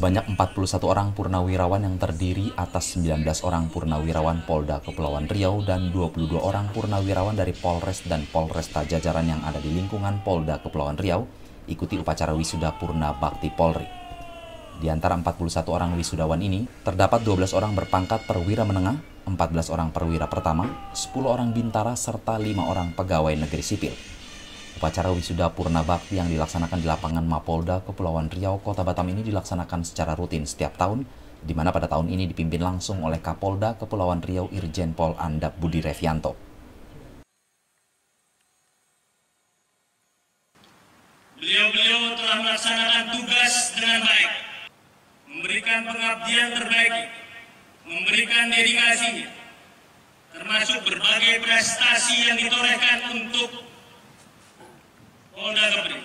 Sebanyak 41 orang purnawirawan yang terdiri atas 19 orang purnawirawan Polda Kepulauan Riau dan 22 orang purnawirawan dari Polres dan Polresta jajaran yang ada di lingkungan Polda Kepulauan Riau ikuti upacara wisuda Purna Bakti Polri. Di antara 41 orang wisudawan ini, terdapat 12 orang berpangkat perwira menengah, 14 orang perwira pertama, 10 orang bintara, serta 5 orang pegawai negeri sipil. Upacara wisuda Purna Bakti yang dilaksanakan di lapangan Mapolda Kepulauan Riau, Kota Batam ini dilaksanakan secara rutin setiap tahun, di mana pada tahun ini dipimpin langsung oleh Kapolda Kepulauan Riau Irjen Pol Andap Budi Revianto. Beliau-beliau telah melaksanakan tugas dengan baik, memberikan pengabdian terbaik, memberikan dedikasinya, termasuk berbagai prestasi yang ditorehkan untuk Polda Kepri.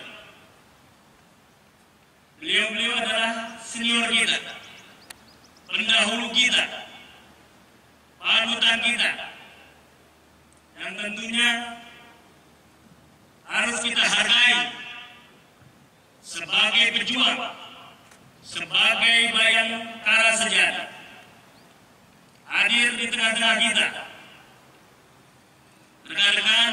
Beliau-beliau adalah senior kita, pendahulu kita, panutan kita, yang tentunya harus kita hargai sebagai pejuang, sebagai bayangkara sejarah, hadir di tengah-tengah kita. Rekan-rekan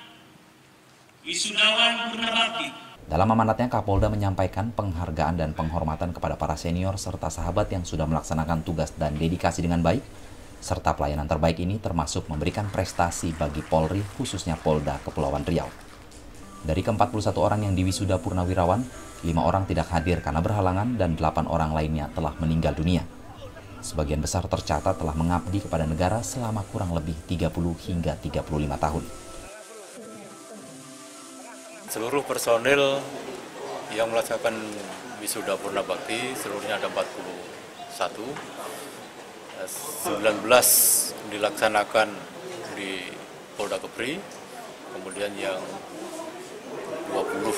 wisudawan Purna Bakti. Dalam amanatnya, Kapolda menyampaikan penghargaan dan penghormatan kepada para senior serta sahabat yang sudah melaksanakan tugas dan dedikasi dengan baik, serta pelayanan terbaik ini termasuk memberikan prestasi bagi Polri, khususnya Polda Kepulauan Riau. Dari ke-41 orang yang diwisuda purnawirawan, 5 orang tidak hadir karena berhalangan dan 8 orang lainnya telah meninggal dunia. Sebagian besar tercatat telah mengabdi kepada negara selama kurang lebih 30 hingga 35 tahun. Seluruh personil yang melaksanakan wisuda Purna Bakti seluruhnya ada 41, 19 dilaksanakan di Polda Kepri, kemudian yang 22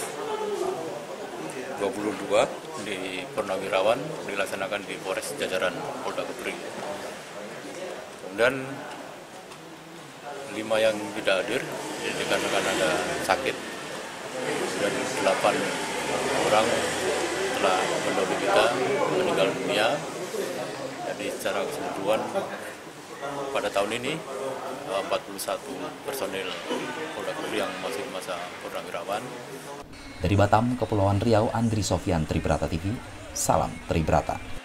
di Purnawirawan dilaksanakan di Polres jajaran Polda Kepri. Kemudian 5 yang tidak hadir dikarenakan ada sakit. Dan 8 orang telah mendahului kita meninggal dunia. Jadi secara keseluruhan pada tahun ini 41 personil Polda Kepri yang masih masa purnawirawan. Dari Batam, Kepulauan Riau, Andri Sofyan, Tribrata TV, salam Tribrata.